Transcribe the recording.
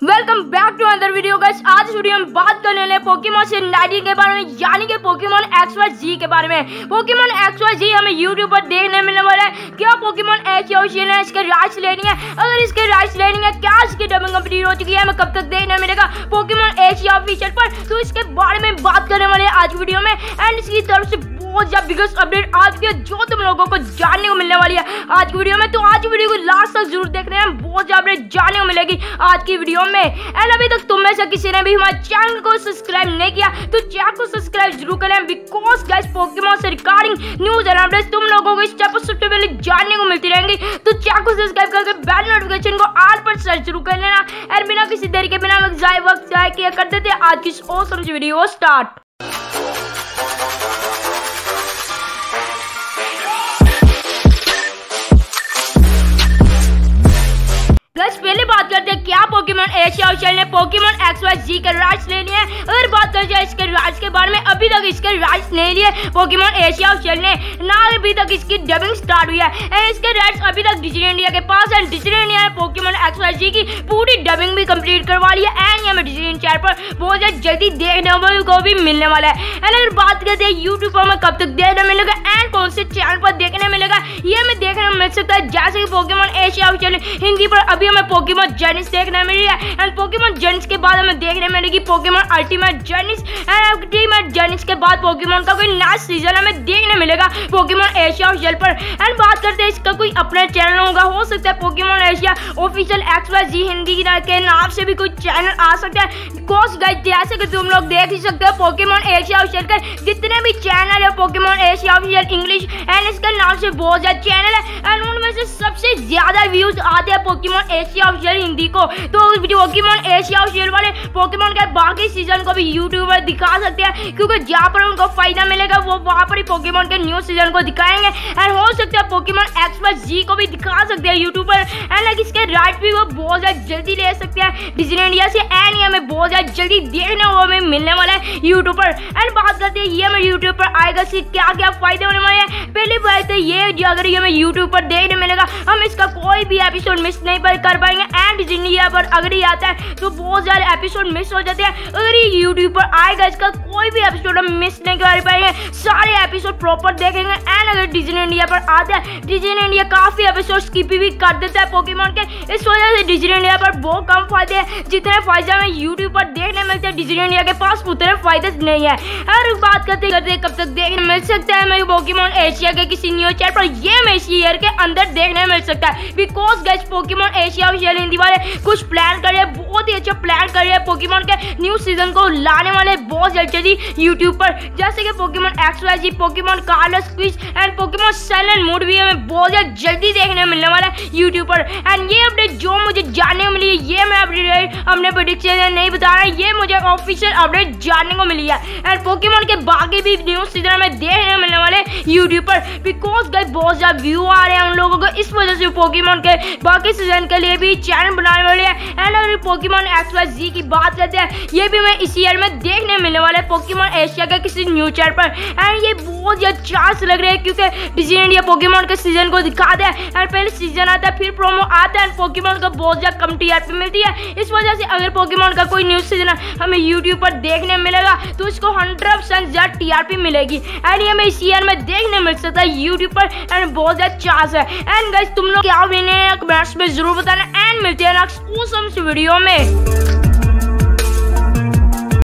Welcome back to other video guys. आज इस video में बात करने वाले पोकेमॉन से 19 के बारे में, यानी कि पोकेमॉन XYZ के बारे में। पोकेमॉन XYZ हमें YouTube पर देखने मिलने वाला है। क्या पोकेमॉन XYZ है, इसके राइट्स लेनी है? अगर इसके राइट्स लेनी है, क्या इसकी डबिंग कंप्लीट हो चुकी है, हमें कब तक देखने मिलेगा पोकेमॉन एशिया ऑफिशियल पर, तो इसके बारे में बात करने वाले हैं आज वीडियो में। एंड इसकी तरफ से बहुत ज्यादा बिगेस्ट अपडेट आज के जो तुम लोगों को जानने को मिलने वाली है आज की वीडियो में, तो आज वीडियो को लास्ट तक जरूर देखने हैं। बहुत ज्यादा अपडेट जानने को मिलेगी आज की वीडियो में। एंड अभी तक तुम में से किसी ने भी हमारे चैनल को सब्सक्राइब नहीं किया तो चैनल को सब्सक्राइब जरूर करें, बिकॉज गाइस पोकेमॉन से रिगार्डिंग न्यूज एंड अपडेट्स तुम लोगों को इस चैनल पर सबसे पहले जानने को मिलती रहेंगी। तो चैनल को सब्सक्राइब करके बेल नोटिफिकेशन को ऑल पर सर्च जरूर कर लेना। एंड बिना किसी देरी के बिना वक्त जाए किया कर देते आज की इस ऑसम वीडियो स्टार्ट। पहले बात करते हैं क्या पोकेमॉन एशिया ऑफिशियल ने पोकेमॉन XYZ के राइट्स ले लिए हैं। अगर बात करें जाए इसके राइट्स के बारे में, अभी तक इसके राइट्स नहीं लिए पोकेमॉन एशिया ऑफिशियल ने, ना अभी तक इसकी डबिंग स्टार्ट हुई है। एंड इसके राइट्स अभी तक डिज्नी इंडिया के पास है। डिज्नी इंडिया ने पोकेमॉन XYZ की पूरी डबिंग भी कंप्लीट करवा ली है। एंड हमें डिज्नी चैनल पर बहुत जल्दी देखने को भी मिलने वाला है। एंड अगर बात करते हैं यूट्यूब पर हमें कब तक देखने मिलेगा एंड कौन से चैनल पर देखने मिलेगा, ये हमें देखने मिल सकता है। जैसे कि पोकेमॉन एशिया ऑफिशियल हिंदी पर अभी हमें पोकेमॉन जर्नीज देखने मिली है। एंड पोकेमॉन जर्नीज के बाद हमें देखने मिलेगी Pokemon ultimate journeys. And ultimate journeys के बाद पोकेमॉन का कोई नया सीजन हमें देखने मिलेगा पोकेमॉन एशिया ऑफिशियल पर। एंड बात करते हैं इसका कोई अपना चैनल होगा, हो सकता है Pokemon Asia official XYZ Hindi के नाम से भी कोई चैनल आ सकता है। कोर्स गाइस जैसे कि तुम लोग देख ही सकते हो पोकेमॉन एशिया ऑफिशियल के जितने भी चैनल है Pokemon Asia official English and इसके नाम से बहुत ज्यादा चैनल है। एंड उनमें से सबसे ज्यादा व्यूज आते हैं पोकेमॉन एशिया ऑफिशियल हिंदी को। तो पोकेमॉन एशिया ऑफिशियल वाले पोकेमॉन के बाकी सीजन को भी यूट्यूब पर दिखा सकते हैं, क्योंकि जहाँ पर उनको फायदा मिलेगा वो वहाँ पर ही पोकेमॉन के न्यू सीजन को दिखाएंगे। एंड हो सकता है पोकेमॉन XYZ को भी दिखा सकते हैं यूट्यूब पर। एंड इसके राइट भी वो बहुत ज्यादा जल्दी ले सकते हैं डिज्नी इंडिया से। एंड ये हमें बहुत ज्यादा जल्दी देखने को हमें मिलने वाला है यूट्यूब पर। एंड बात करते हैं ये हमें यूट्यूब पर आएगा से क्या क्या फायदे होने वाले हैं। पहली बात है ये, अगर ये हमें यूट्यूब पर देखने मिलेगा हम इसका कोई भी एपिसोड मिस नहीं कर पाएंगे। एंड डिज्नी इंडिया पर अगर ये आता है तो बहुत सारे एपिसोड मिस हो जाते हैं। अगर ये यूट्यूब पर आएगा इसका कोई भी एपिसोड हम मिस नहीं कर पाएंगे, सारे एपिसोड प्रॉपर देखेंगे। एंड अगर डिज्नी इंडिया पर आता है, डिज्नी इंडिया काफी एपिसोड स्किप भी कर देता है पोकेमॉन के, इस वजह से डिज्नी इंडिया पर बहुत कम फायदे हैं। जितने फायदे हमें यूट्यूब पर देखने मिलते हैं डिज्नी इंडिया के पास उतने फायदे नहीं है। और बात करते कब तक देखने मिल सकता है हमें पोकेमॉन एशिया के किसी न्यूज चैनल पर, ये हमें इस ईयर के अंदर देखने मिल सकता है। Because guys Pokemon Asia official Hindi वाले कुछ प्लान कर रहे हैं, बहुत ही अच्छा प्लान कर रहे हैं पोकेमॉन के न्यू सीजन को लाने वाले बहुत जल्दी यूट्यूब पर। जैसे कि Pokemon XYZ, Pokemon Carlos quiz and Pokemon silent mode भी हमें बहुत जल्दी देखने मिलने वाला है यूट्यूब पर। एंड ये अपडेट जो मुझे जानने को मिली है, ये मैं अपने प्रेडिक्शन नहीं बता रहा, ये मुझे ऑफिशियल अपडेट जानने को मिली है। एंड पोकेमॉन के बाकी भी न्यू सीजन में देखने मिलने वाले यूट्यूब पर, बिकॉज गाइस बहुत ज्यादा व्यू आ रहे हैं उन लोगों को, इस वजह से पोकेमॉन के बाकी सीजन के लिए भी चैनल बनाने वाले हैं। एंड अगर पोकेमॉन XYZ की बात करते हैं, ये भी मैं इस ईयर में देखने मिलने वाला है पोकेमॉन एशिया के किसी न्यूज चैनल पर। एंड ये बहुत ज्यादा चांस लग रहे हैं, क्योंकि डिज्नी इंडिया पोकेमॉन के सीजन को दिखाते हैं। एंड पहले सीजन आता है, फिर प्रोमो आता है, पोकेमॉन को बहुत ज्यादा कम TRP मिलती है। इस वजह से अगर पोकेमॉन का कोई न्यूज सीजन हमें यूट्यूब पर देखने मिलेगा तो इसको 100% ज्यादा TRP मिलेगी। एंड ये हमें इस ईयर में देखने मिल सकता है यूट्यूब पर। एंड बहुत ज्यादा चांस है। एंड गाइस तुम लोग क्या कमेंट्स में जरूर बताना। एंड मिलते हैं नेक्स्ट ऑसम वीडियो में।